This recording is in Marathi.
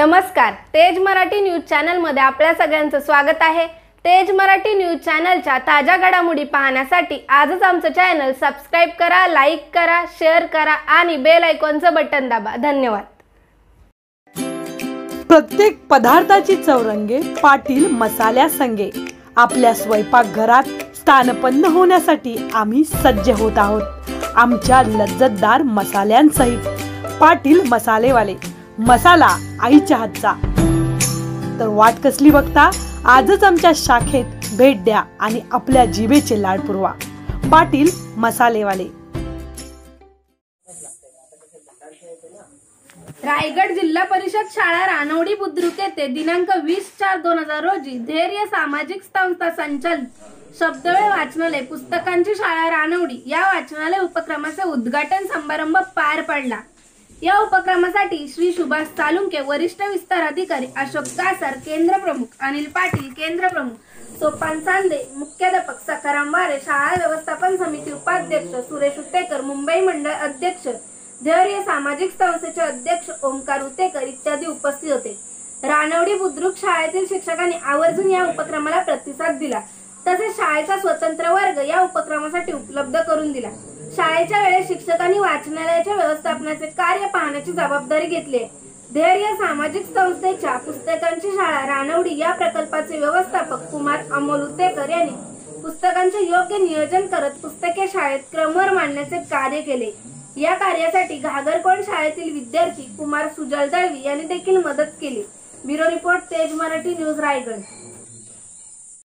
नमस्कार, तेज मराठी न्यूज चॅनलमध्ये आपल्या सगळ्यांचं स्वागत आहे। तेज मराठी न्यूज चॅनलच्या ताज्या घडामोडी पाहण्यासाठी आजच आमचं चॅनल सबस्क्राइब करा, लाईक करा, शेअर करा आणि बेल आयकॉनचं बटन दाबा। धन्यवाद। प्रत्येक पदार्थाची चौरंगे पाटील मसाल्या संगे आपल्या स्वयंपाकघरात स्थानपन्न होण्यासाठी आम्ही सज्ज होत आहोत। आमच्या लज्जतदार मसाल्यांसहित पाटील मसालेवाले, मसाला आईच्या हातचा। तर वाट कसली बघता, आजच आमच्या शाखेत भेट द्या आणि आपल्या जिभेचे लाड पुरवा। पाटील मसालेवाले। रायगड जिल्हा परिषद शाळा रानवडी बुद्रुक येथे दिनांक 20/4/2000 रोजी धैर्य सामाजिक संस्था संचालित शब्दवेळ वाचनालय पुस्तकांची शाळा रानवडी या वाचनालय उपक्रमाचे उद्घाटन समारंभ पार पडला। या उपक्रमासाठी श्री सुभाष सालुंके वरिष्ठ विस्तार अधिकारी, अशोक कासार केंद्र प्रमुख, अनिल पाटील केंद्र प्रमुख, सोपान सांदे मुख्याध्यापक, सखाराम वारे शाळा व्यवस्थापन समिती उपाध्यक्ष, सुरेश उतेकर मुंबई मंडळ अध्यक्ष, धैर्य सामाजिक संस्थेचे अध्यक्ष ओमकार उतेकर इत्यादी उपस्थित होते। रानवडी बुद्रुक शाळेतील शिक्षकांनी आवर्जून या उपक्रमाला प्रतिसाद दिला, तसेच शाळेचा स्वतंत्र वर्ग या उपक्रमासाठी उपलब्ध करून दिला। शाळेच्या वेळेस शिक्षकांनी वाचनालयाच्या व्यवस्थापनाचे कार्य पाहण्याची जबाबदारी घेतली। धैर्य सामाजिक संस्थेच्या पुस्तकांची शाळा रानवडी या प्रकल्पाचे व्यवस्थापक कुमार अमोल उतेकर यांनी पुस्तकांचे योग्य नियोजन करत पुस्तके शाळेत क्रमवार मांडण्याचे कार्य केले। या कार्यासाठी घागरकोंड शाळेतील विद्यार्थी कुमार सुजल दळवी यांनी देखील मदत केली। ब्युरो रिपोर्ट, तेज मराठी न्यूज, रायगड।